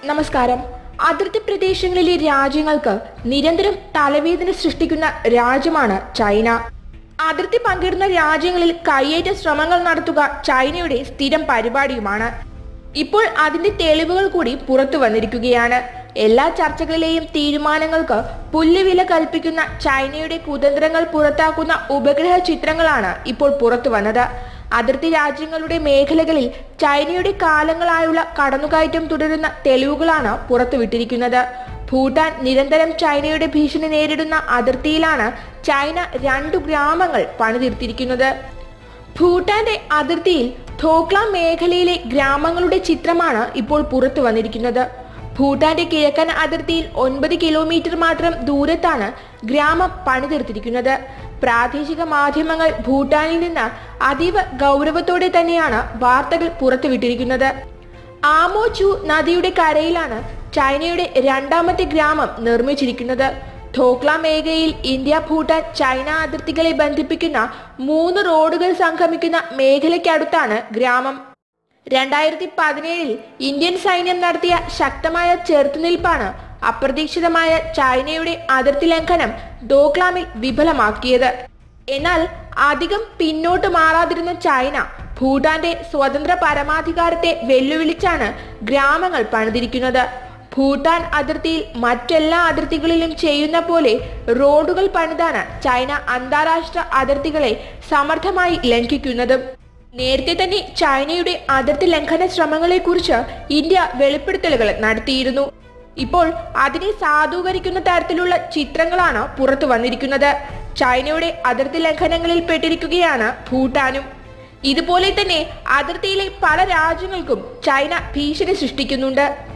നമസ്കാരം. അതിർത്തി പ്രദേശങ്ങളിലെ രാജ്യങ്ങൾക്ക് നിരന്തരം തലവേദന സൃഷ്ടിക്കുന്ന രാജ്യമാണ് ചൈന. അതിർത്തി പങ്കിടുന്ന രാജ്യങ്ങളിൽ കയ്യേറ്റ ശ്രമങ്ങൾ നടത്തുക ചൈനയുടെ സ്ഥിരം പരിപാടിയുമാണ്. ഇപ്പോൾ അതിന്റെ തെളിവുകൾ കൂടി പുറത്തു വന്നിരിക്കുകയാണ്. എല്ലാ ചർച്ചകളിലെയും തീരുമാനങ്ങൾക്ക് പുല്ലുവില കൽപ്പിക്കുന്ന ചൈനയുടെ കുതന്ത്രങ്ങൾ പുറത്താക്കുന്ന ഉപഗ്രഹ ചിത്രങ്ങളാണ് ഇപ്പോൾ പുറത്തു വന്നത്. അതിർത്തി രാജ്യങ്ങളുടെ മേഖലകളിൽ ചൈനയുടെ കാലങ്ങളായുള്ള കടന്നുകയറ്റം തുടരുന്ന തെളിവുകളാണ് പുറത്തുവിട്ടിരിക്കുന്നത്. ഭൂട്ടാൻ നിരന്തരം ചൈനയുടെ ഭീഷണി നേരിടുന്ന അതിർത്തിയിലാണ് ചൈന 2 ഗ്രാമങ്ങൾ പണിതീർത്തിരിക്കുന്നത്. ഭൂട്ടാന്റെ അതിർത്തിയിൽ ധോക്ലാം മേഖലയിലെ ഗ്രാമങ്ങളുടെ ചിത്രമാണ് ഇപ്പോൾ പുറത്തു വന്നിരിക്കുന്നത്. ഭൂട്ടാന്റെ കിഴക്കൻ അതിർത്തിയിൽ 9 കിലോമീറ്റർ മാത്രം ദൂരത്താണ് ഗ്രാമം പണിതീർത്തിരിക്കുന്നത്. പ്രാദേശിക മാധ്യമങ്ങൾ ഭൂട്ടാനിൽ നിന്ന് അതീവ ഗൗരവത്തോടെ തന്നെയാണ് വാർത്തകൾ പുറത്തുവിട്ടിരിക്കുന്നത്. ആമോ ചു നദിയുടെ കരയിലാണ് ചൈനയുടെ 2ാമത്തെ ഗ്രാമം നിർമ്മിച്ചിരിക്കുന്നത്. ധോക്ലാം മേഖലയിൽ ഇന്ത്യ, ഭൂട്ടാൻ, ചൈന അതിർത്തികളെ ബന്ധിപ്പിക്കുന്ന 3 റോഡുകൾ സംഗമിക്കുന്ന മേഖലയ്ക്കടുത്താണ് ഗ്രാമം. 2017 ഇന്ത്യൻ സൈന്യം നടത്തിയ ശക്തമായ ചെറുത്തുനിൽപ്പാണ് അപ്രതീക്ഷിതമായ ചൈനയുടെ അതിർത്തി ലംഘനം ധോക്ലാമിൽ വിഫലമാക്കിയത്. എന്നാൽ അധികം പിന്നോട്ട് മാറാതിരുന്ന ചൈന ഭൂട്ടാന്റെ സ്വതന്ത്ര പരമാധികാരത്തെ വെല്ലുവിളിച്ചാണ് ഗ്രാമങ്ങൾ പണിതിരിക്കുന്നത്. ഭൂട്ടാൻ അതിർത്തിയിൽ മറ്റെല്ലാ അതിർത്തികളിലും ചെയ്യുന്ന പോലെ റോഡുകൾ പണിതാണ് ചൈന അന്താരാഷ്ട്ര അതിർത്തികളെ സമർത്ഥമായി ലംഘിക്കുന്നതും. നേരത്തെ തന്നെ ചൈനയുടെ അതിർത്തി ലംഘന ശ്രമങ്ങളെക്കുറിച്ച് ഇന്ത്യ വെളിപ്പെടുത്തലുകൾ നടത്തിയിരുന്നു. ഇപ്പോൾ അതിനെ സാധൂകരിക്കുന്ന തരത്തിലുള്ള ചിത്രങ്ങളാണ് പുറത്തു വന്നിരിക്കുന്നത്. ചൈനയുടെ അതിർത്തി ലംഘനങ്ങളിൽ പെട്ടിരിക്കുകയാണ് ഭൂട്ടാനും. ഇതുപോലെ തന്നെ അതിർത്തിയിലെ പല രാജ്യങ്ങൾക്കും ചൈന ഭീഷണി സൃഷ്ടിക്കുന്നുണ്ട്.